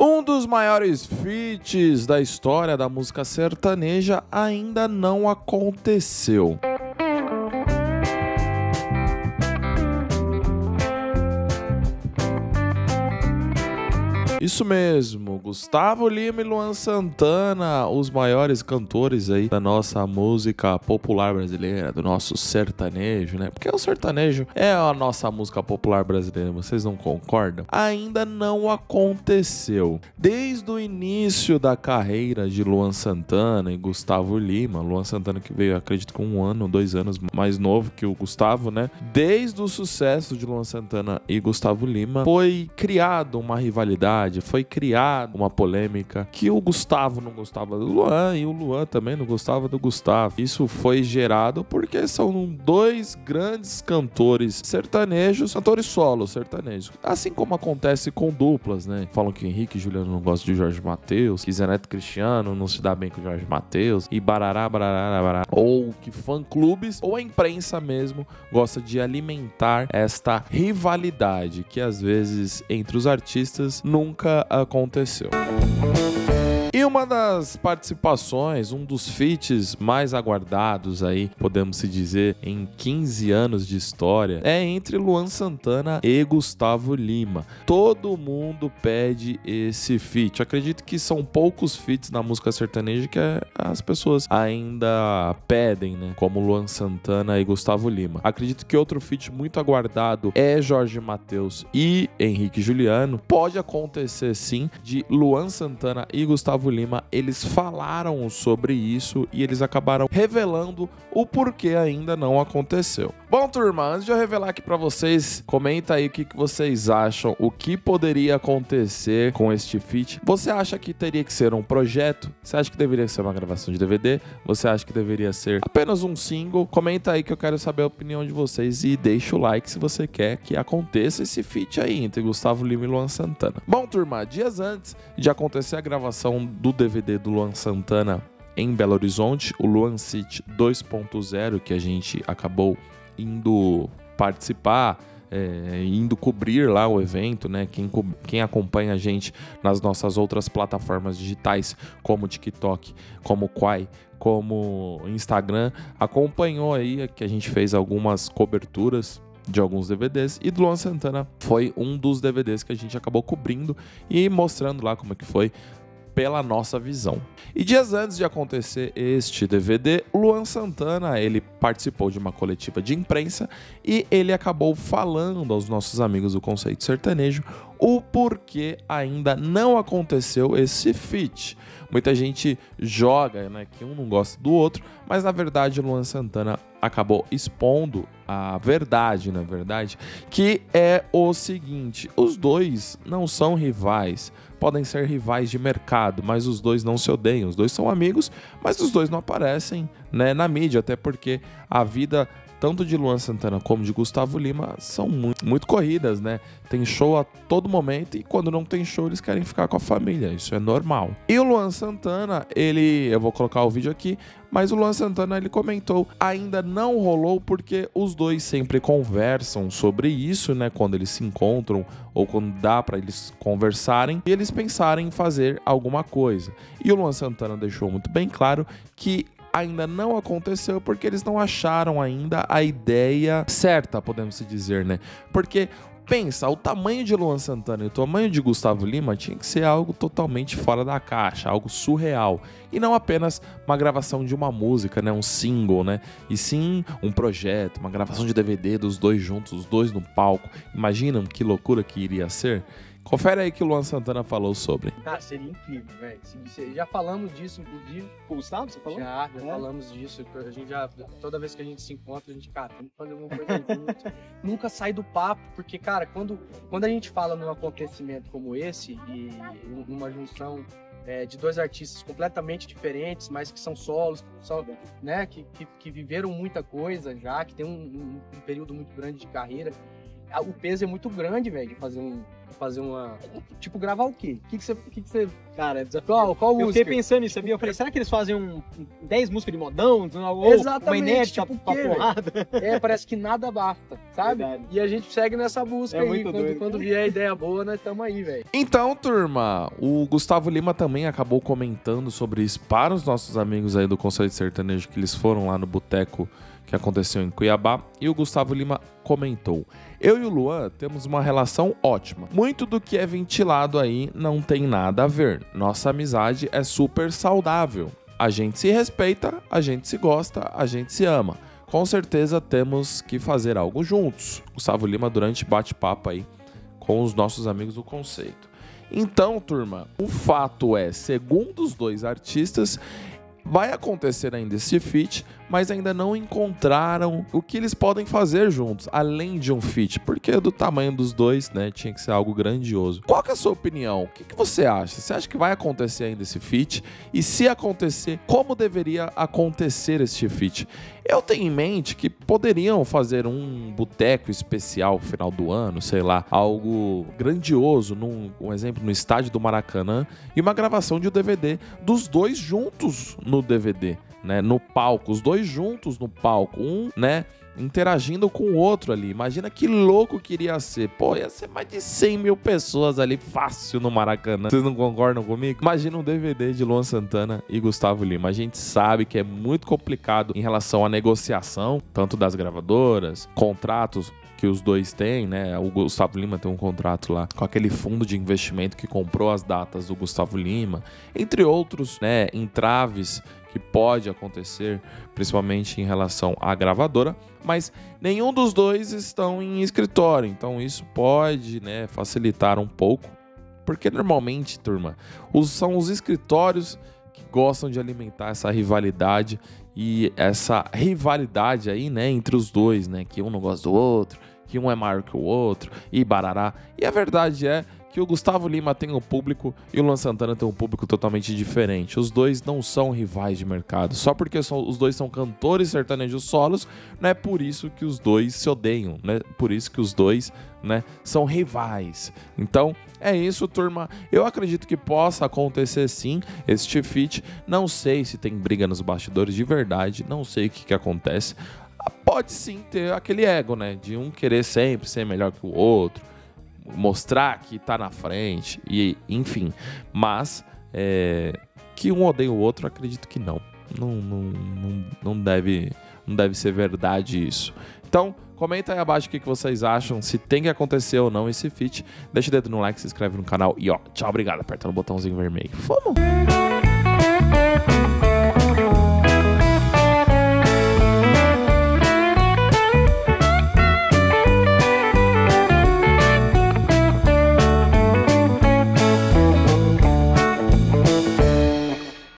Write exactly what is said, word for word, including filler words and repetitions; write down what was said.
Um dos maiores feats da história da música sertaneja ainda não aconteceu. Isso mesmo, Gustavo Lima e Luan Santana, os maiores cantores aí da nossa música popular brasileira, do nosso sertanejo, né? Porque o sertanejo é a nossa música popular brasileira, vocês não concordam? Ainda não aconteceu. Desde o início da carreira de Luan Santana e Gustavo Lima, Luan Santana que veio, acredito, com um ano, dois anos mais novo que o Gustavo, né? Desde o sucesso de Luan Santana e Gustavo Lima, foi criado uma rivalidade, foi criada uma polêmica que o Gustavo não gostava do Luan e o Luan também não gostava do Gustavo. Isso foi gerado porque são dois grandes cantores sertanejos, cantores solo sertanejos. Assim como acontece com duplas, né? Falam que Henrique e Juliano não gostam de Jorge Mateus, que Zé Neto e Cristiano não se dá bem com Jorge Mateus e barará, barará, barará. Ou que fã-clubes ou a imprensa mesmo gosta de alimentar esta rivalidade que às vezes entre os artistas nunca aconteceu. E uma das participações, um dos feats mais aguardados aí, podemos se dizer, em quinze anos de história, é entre Luan Santana e Gustavo Lima. Todo mundo pede esse feat. Acredito que são poucos feats na música sertaneja que as pessoas ainda pedem, né? Como Luan Santana e Gustavo Lima. Acredito que outro feat muito aguardado é Jorge Mateus e Henrique e Juliano. Pode acontecer sim de Luan Santana e Gustavo Lima, eles falaram sobre isso e eles acabaram revelando o porquê ainda não aconteceu. Bom, turma, antes de eu revelar aqui pra vocês, comenta aí o que, que vocês acham, o que poderia acontecer com este feat. Você acha que teria que ser um projeto? Você acha que deveria ser uma gravação de D V D? Você acha que deveria ser apenas um single? Comenta aí que eu quero saber a opinião de vocês e deixa o like se você quer que aconteça esse feat aí entre Gustavo Lima e Luan Santana. Bom, turma, dias antes de acontecer a gravação do D V D do Luan Santana em Belo Horizonte, o Luan City dois ponto zero, que a gente acabou indo participar, é, indo cobrir lá o evento, né? Quem, quem acompanha a gente nas nossas outras plataformas digitais, como TikTok, como Quai, como Instagram, acompanhou aí que a gente fez algumas coberturas de alguns D V Ds, e do Luan Santana foi um dos D V Ds que a gente acabou cobrindo e mostrando lá como é que foi pela nossa visão. E dias antes de acontecer este D V D, Luan Santana, ele participou de uma coletiva de imprensa e ele acabou falando aos nossos amigos do Conceito Sertanejo o porquê ainda não aconteceu esse feat. Muita gente joga, né, que um não gosta do outro, mas na verdade o Luan Santana acabou expondo a verdade, na verdade, que é o seguinte: os dois não são rivais, podem ser rivais de mercado, mas os dois não se odeiam, os dois são amigos, mas os dois não aparecem, né, na mídia, até porque a vida tanto de Luan Santana como de Gustavo Lima são muito, muito corridas, né? Tem show a todo momento e quando não tem show eles querem ficar com a família, isso é normal. E o Luan Santana, ele, eu vou colocar o vídeo aqui, mas o Luan Santana, ele comentou, ainda não rolou porque os dois sempre conversam sobre isso, né? Quando eles se encontram ou quando dá pra eles conversarem e eles pensarem em fazer alguma coisa. E o Luan Santana deixou muito bem claro que ainda não aconteceu porque eles não acharam ainda a ideia certa, podemos dizer, né? Porque pensa, o tamanho de Luan Santana e o tamanho de Gustavo Lima tinha que ser algo totalmente fora da caixa, algo surreal. E não apenas uma gravação de uma música, né? Um single, né? E sim um projeto, uma gravação de D V D dos dois juntos, os dois no palco. Imaginam que loucura que iria ser? Confere aí o que o Luan Santana falou sobre. Cara, seria incrível, velho. Já falamos disso, inclusive. Com o Gustavo, você falou? Já, já é. falamos disso. A gente já, toda vez que a gente se encontra, a gente, cara, tem que fazer alguma coisa junto. Nunca sai do papo, porque, cara, quando, quando a gente fala num acontecimento como esse, e numa junção é, de dois artistas completamente diferentes, mas que são solos, são, né, que, que, que viveram muita coisa já, que tem um, um, um período muito grande de carreira, o peso é muito grande, velho, de fazer um... fazer uma... Tipo, gravar o quê? O que que você... Que que você... Cara, desafio. Qual, qual eu música? fiquei pensando nisso, sabia? Eu falei, será que eles fazem um dez músicas de modão? Ou Exatamente, uma inédita tipo pra o quê, porrada? É, parece que nada basta, sabe? Verdade. E a gente segue nessa busca É aí. muito Quando, doido. quando vier a ideia boa, nós estamos aí, velho. Então, turma, o Gustavo Lima também acabou comentando sobre isso para os nossos amigos aí do Conselho de Sertanejo, que eles foram lá no boteco que aconteceu em Cuiabá, e o Gustavo Lima comentou: eu e o Luan temos uma relação ótima. Muito do que é ventilado aí não tem nada a ver. Nossa amizade é super saudável. A gente se respeita, a gente se gosta, a gente se ama. Com certeza temos que fazer algo juntos. Gustavo Lima durante bate-papo aí com os nossos amigos do Conceito. Então, turma, o fato é, segundo os dois artistas, vai acontecer ainda esse feat, mas ainda não encontraram o que eles podem fazer juntos, além de um feat, porque do tamanho dos dois, né, tinha que ser algo grandioso. Qual que é a sua opinião? O que, que você acha? Você acha que vai acontecer ainda esse feat? E se acontecer, como deveria acontecer este feat? Eu tenho em mente que poderiam fazer um boteco especial no final do ano, sei lá, algo grandioso, num, um exemplo, no estádio do Maracanã, e uma gravação de um D V D dos dois juntos no D V D, né, no palco, os dois juntos no palco, um, né, interagindo com o outro ali. Imagina que louco que iria ser. Pô, ia ser mais de cem mil pessoas ali, fácil, no Maracanã. Vocês não concordam comigo? Imagina um D V D de Luan Santana e Gustavo Lima. A gente sabe que é muito complicado em relação à negociação, tanto das gravadoras, contratos que os dois têm, né? O Gustavo Lima tem um contrato lá com aquele fundo de investimento que comprou as datas do Gustavo Lima, entre outros, né, entraves que pode acontecer, principalmente em relação à gravadora, mas nenhum dos dois estão em escritório, então isso pode, né, facilitar um pouco, porque normalmente, turma, os, são os escritórios que gostam de alimentar essa rivalidade, e essa rivalidade aí, né, entre os dois, né, que um não gosta do outro, que um é maior que o outro, e barará. E a verdade é que o Gustavo Lima tem um público e o Luan Santana tem um público totalmente diferente. Os dois não são rivais de mercado. Só porque são, os dois são cantores sertanejos solos, não é por isso que os dois se odeiam, né? Por isso que os dois, né, são rivais. Então, é isso, turma. Eu acredito que possa acontecer sim este feat. Não sei se tem briga nos bastidores de verdade, não sei o que, que acontece. Pode sim ter aquele ego, né, de um querer sempre ser melhor que o outro, mostrar que tá na frente, e enfim. Mas é, que um odeia o outro, acredito que não. Não, não, não, não, deve, não deve ser verdade isso. Então, comenta aí abaixo o que vocês acham, se tem que acontecer ou não esse feat. Deixa o dedo no like, se inscreve no canal e ó, tchau, obrigado. Aperta no botãozinho vermelho. Vamos!